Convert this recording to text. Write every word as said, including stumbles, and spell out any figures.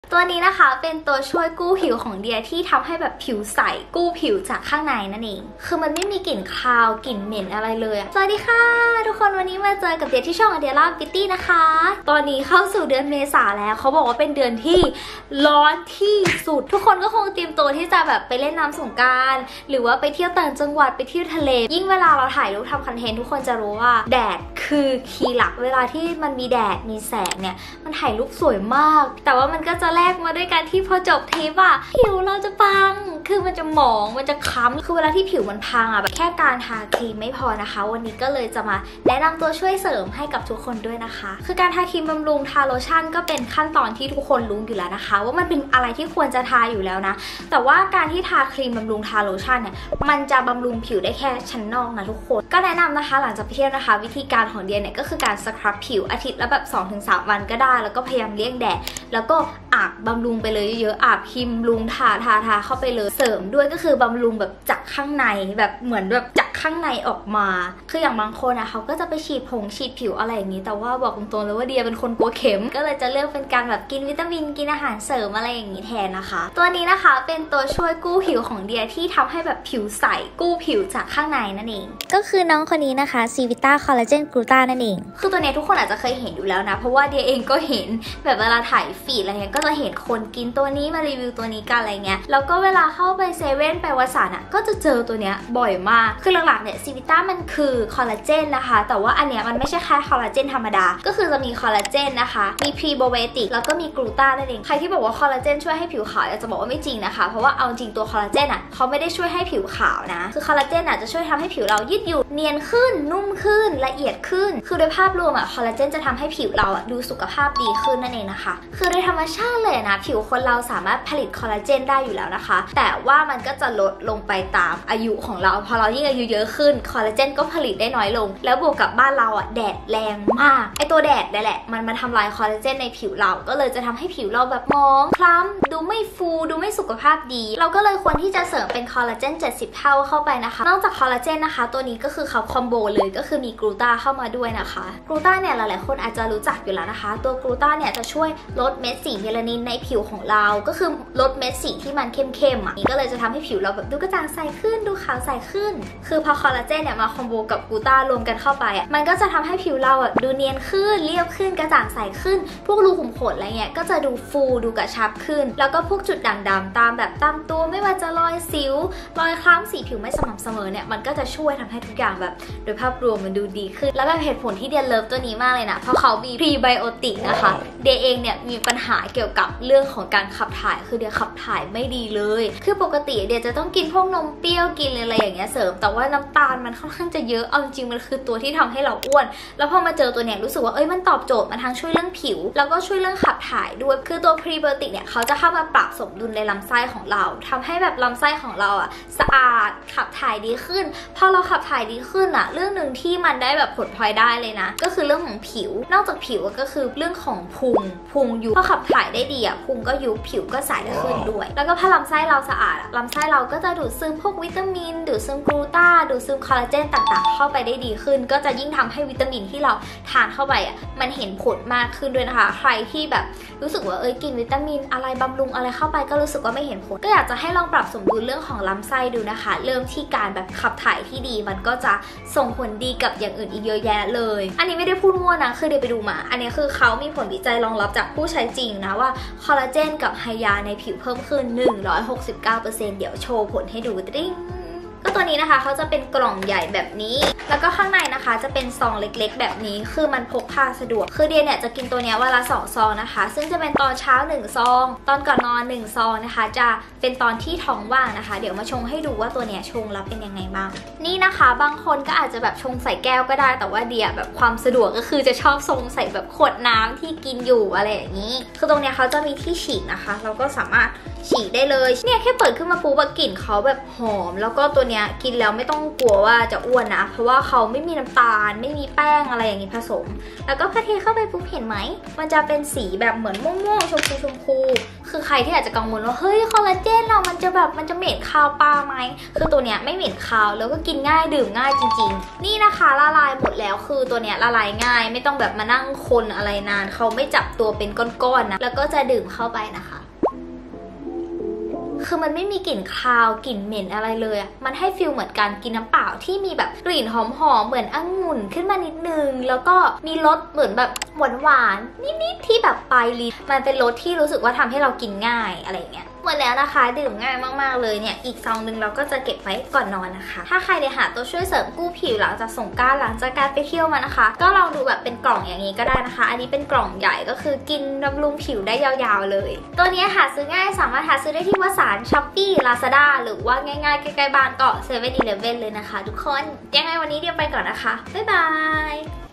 ตัวนี้นะคะเป็นตัวช่วยกู้ผิวของเดียที่ทำให้แบบผิวใสกู้ผิวจากข้างในนั่นเองคือมันไม่มีกลิ่นคาวกลิ่นเหม็นอะไรเลยสวัสดีค่ะทุกคนวันนี้มาเจอกับเดียที่ช่องเดียร่าบิวตี้นะคะตอนนี้เข้าสู่เดือนเมษาแล้วเขาบอกว่าเป็นเดือนที่ร้อนที่สุดทุกคนก็คงเตรียมตัวที่จะแบบไปเล่นน้ำสงกรานต์หรือว่าไปเที่ยวต่างจังหวัดไปเที่ยวทะเลยิ่งเวลาเราถ่ายรูปทำคอนเทนต์ทุกคนจะรู้ว่าแดดคือคีย์หลักเวลาที่มันมีแดดมีแสงเนี่ยมันถ่ายรูปสวยมากแต่ว่ามันก็จะแลกมาด้วยการที่พอจบเทปอะผิวเราจะพังคือมันจะหมองมันจะค้ำคือเวลาที่ผิวมันพังอะแบบแค่การทาครีมไม่พอนะคะวันนี้ก็เลยจะมาแนะนำตัวช่วยเสริมให้กับทุกคนด้วยนะคะคือการทาครีมบำรุงทาโลชั่นก็เป็นขั้นตอนที่ทุกคนรู้อยู่แล้วนะคะว่ามันเป็นอะไรที่ควรจะทาอยู่แล้วนะแต่ว่าการที่ทาครีมบำรุงทาโลชั่นเนี่ยมันจะบำรุงผิวได้แค่ชั้นนอกนะทุกคนก็แนะนำนะคะหลังจากไปเที่ยวนะคะวิธีการของเดียเนี่ยก็คือการสครับผิวอาทิตย์ละแบบ สองถึงสาม วันก็ได้แล้วก็พยายามเลี่ยงแดดแล้วก็อาบบำรุงไปเลยเยอะๆอาบครีมบำรุงทาทาทาเข้าไปเลยเสริมด้วยก็คือบำรุงแบบจากข้างในแบบเหมือนแบบจากข้างในออกมาคืออย่างบางคนอ่ะเขาก็จะไปฉีดผงฉีดผิวอะไรอย่างนี้แต่ว่าบอกตรงๆเลยว่าเดียเป็นคนกลัวเข็มก็เลยจะเลือกเป็นการแบบกินวิตามินกินอาหารเสริมอะไรอย่างนี้แทนนะคะตัวนี้นะคะเป็นตัวช่วยกู้ผิวของเดียที่ทำให้แบบผิวใสกู้ผิวจากข้างในนั่นเองก็คือน้องคนนี้นะคะซีวิต้าคอลลาเจนกลูต้านั่นเองคือตัวนี้ทุกคนอาจจะเคยเห็นอยู่แล้วนะเพราะว่าเดียเองก็เห็นแบบเวลาถ่ายฟีดอะไรเงี้ยก็จะเห็นคนกินตัวนี้มารีวิวตัวนี้กันอะไรเงี้ยแล้วก็เวลาเข้าไปเซเว่นไปวัสดุอ่ะก็จะเจอตัวเนี้ยบ่อยมากคือหลักๆเนี่ยซีวิต้ามันคือคอลลาเจนนะคะแต่ว่าอันเนี้ยมันไม่ใช่แค่คอลลาเจนธรรมดาก็คือจะมีคอลลาเจนนะคะมีพรีไบโอติกแล้วก็มีกลูต้านั่นเองใครที่บอกว่าคอลลาเจนช่วยให้ผิวขาวอยากจะบอกว่าไม่จริงนะคะเพราะว่าเอาจริงตัวคอลลาเจนอ่ะเขาไม่ได้ช่วยให้ผิวขาวนะคือคอลลาเจนอ่ะจะช่วยทำให้ผิวเรายืดหยุ่นเนียนขึ้นนุ่มขึ้นละเอียดขึ้นคือโดยภาพรวมอ่ะคอลลาเจนจะทำให้ผิวเราอ่ะดูสุขภาพดีขึ้นนั่นเองนะคะคือโดยธรรมชาติเลยนะผิวคนเราสามารถผลิตคอลลาเจนได้อยู่แล้วนะคะแต่ว่ามันก็จะลดลงไปตามอายุของเราพอเรายิ่งอายุเยอะขึ้นคอลลาเจนก็ผลิตได้น้อยลงแล้วบวกกับบ้านเราอ่ะแดดแรงมากไอตัวแดดนี่แหละมันมาทำลายคอลลาเจนในผิวเราก็เลยจะทำให้ผิวเราแบบมองคล้ำดูไม่ฟูดูไม่สุขภาพดีเราก็เลยควรที่จะเสริมเป็นคอลลาเจนเจ็ดสิบเท่าเข้าไปนะคะนอกจากคอลลาเจนนะคะตัวนี้ก็คือเขาคอมโบเลยก็คือมีกลูต้าเข้ามาด้วยนะคะกลูต้าเนี่ยหลายๆคนอาจจะรู้จักอยู่แล้วนะคะตัวกลูต้าเนี่ยจะช่วยลดเม็ดสีเมลานินในผิวของเราก็คือลดเม็ดสีที่มันเข้มๆอ่ะนี่ก็เลยจะทำให้ผิวเราแบบดูกระจ่างใสขึ้นดูขาวใสขึ้นคือพอคอลลาเจนเนี่ยมาคอมโบกับกลูต้ารวมกันเข้าไปอ่ะมันก็จะทำให้ผิวเราอ่ะดูเนียนขึ้นเรียบขึ้นกระจ่างใสขึ้นพวกรูขุมขนอะไรเงี้ยก็จะดูฟูดูกระชับขึ้นแล้วก็พวกจุดด่างดำตามแบบตามตัวไม่ว่าจะรอยสิวรอยคล้ำสีผิวไม่สม่ำเสมอเนี่ยมันก็จะช่วยทำให้ทุกอย่างแบบโดยภาพรวมมันดูดีขึ้นแล้วแบบเหตุผลที่เดียเลิฟตัวนี้มากเลยนะเพราะเขามีพรีไบโอติกนะคะเดียเองเนี่ยมีปัญหาเกี่ยวกับเรื่องของการขับถ่ายคือเดียขับถ่ายไม่ดีเลยคือปกติเดียจะต้องกินพวกนมเปรี้ยวกินอะไรอย่างเงี้ยเสริมแต่ว่าน้ำตาลมันค่อนข้างจะเยอะเอาจริงมันคือตัวที่ทำให้เราอ้วนแล้วพอมาเจอตัวเนี้ยรู้สึกว่าเอ้ยมันตอบโจทย์มันทั้งช่วยเรื่องผิวแล้วก็ช่วยเรื่องขับถ่ายด้วยคือตัวพรีไบโอติกเนี่ยเขาจะเข้ามาปรับสมดุลในลำไส้ของเราทำให้แบบลำไส้ของเราอ่ะสะอาดขับถ่ายดีขึ้นพอเราขับถ่ายดีขึ้นอ่ะเรื่องหนึ่งที่มันได้แบบผลพลอยได้เลยนะก็คือเรื่องของผิวนอกจากผิวก็คือเรื่องของพุงพุงยุบพอขับถ่ายได้ดีอ่ะพุงก็ยุบผิวก็ใสขึ้นด้วยแล้วก็พอลำไส้เราสะอาดลำไส้เราก็จะดูดซึมพวกวิตามินดูดซึมกลูต้าดูดซึมคอลลาเจนต่างๆเข้าไปได้ดีขึ้นก็จะยิ่งทำให้วิตามินที่เราทานเข้าไปอ่ะมันเห็นผลมากขึ้นด้วยนะคะใครที่แบบรู้สึกว่าเอ้ยกินวิตามินอะไรบำรุงอะไรเข้าไปก็รู้สึกว่าไม่เห็นผลก็อยากจะให้ลองปรับสมดุลเรื่องของลำไส้ดูนะคะเริ่มที่การแบบขับถ่ายที่ดีมันก็จะส่งผลดีกับอย่างอื่นอีกเยอะแยะเลยอันนี้ไม่ได้พูดมั่วนะคือเดี๋ยวไปดูมาอันนี้คือเขามีผลวิจัยรองรับจากผู้ใช้จริงนะว่าคอลลาเจนกับไฮยาในผิวเพิ่มขึ้น หนึ่งร้อยหกสิบเก้าเปอร์เซ็นต์ เดี๋ยวโชว์ผลให้ดูติ๊งก็ตัวนี้นะคะเขาจะเป็นกล่องใหญ่แบบนี้แล้วก็ข้างในนะคะจะเป็นซองเล็กๆแบบนี้คือมันพกพาสะดวกคือเดียเนี่ยจะกินตัวนี้วันละสองซองนะคะซึ่งจะเป็นตอนเช้าหนึ่งซองตอนก่อนนอนหนึ่งซองนะคะจะเป็นตอนที่ท้องว่างนะคะเดี๋ยวมาชงให้ดูว่าตัวเนี้ยชงแล้วเป็นยังไงบ้างนี่นะคะบางคนก็อาจจะแบบชงใส่แก้วก็ได้แต่ว่าเดียแบบความสะดวกก็คือจะชอบชงใส่แบบขวดน้ำที่กินอยู่อะไรอย่างนี้คือตรงเนี้ยเขาจะมีที่ฉีดนะคะเราก็สามารถฉีดได้เลยเนี่ยแค่เปิดขึ้นมาปุ๊บกลิ่นเขาแบบหอมแล้วก็ตัวเนี้ยกินแล้วไม่ต้องกลัวว่าจะอ้วนนะเพราะว่าเขาไม่มีน้ำตาลไม่มีแป้งอะไรอย่างนี้ผสมแล้วก็พอเทเข้าไปปุ๊บเห็นไหมมันจะเป็นสีแบบเหมือนม่วงๆชมพูชมพูคือใครที่อาจจะกังวลว่าเฮ้ยคอลลาเจนเรามันจะแบบมันจะเหม็นคาวปลาไหมคือตัวเนี้ยไม่เหม็นคาวแล้วก็กินง่ายดื่มง่ายจริงๆนี่นะคะละลายหมดแล้วคือตัวเนี้ยละลายง่ายไม่ต้องแบบมานั่งคนอะไรนานเขาไม่จับตัวเป็นก้อนๆนะแล้วก็จะดื่มเข้าไปนะคะคือมันไม่มีกลิ่นคาวกลิ่นเหม็นอะไรเลยอ่ะมันให้ฟีลเหมือนการกินน้ำเปล่าที่มีแบบกลิ่นหอมๆเหมือนองุ่นขึ้นมานิดนึงแล้วก็มีรสเหมือนแบบหวานๆนิดๆที่แบบปลายลิ้นมันเป็นรสที่รู้สึกว่าทำให้เรากินง่ายอะไรเงี้ยหมดแล้วนะคะดื่มง่ายมากๆเลยเนี่ยอีกซองนึงเราก็จะเก็บไว้ก่อนนอนนะคะถ้าใครได้หาตัวช่วยเสริมกู้ผิวหลังจากสงกรานต์หลังจากการไปเที่ยวมานะคะก็ลองดูแบบเป็นกล่องอย่างนี้ก็ได้นะคะอันนี้เป็นกล่องใหญ่ก็คือกินบำรุงผิวได้ยาวๆเลยตัวนี้หาซื้อง่ายสามารถหาซื้อได้ที่วสานช้อปปี้ลาซาด้าหรือว่าง่ายๆใกล้ๆบ้านก็เซเว่นอีเลฟเว่นเลยนะคะทุกคนยังไงวันนี้เดี๋ยวไปก่อนนะคะบ๊ายบาย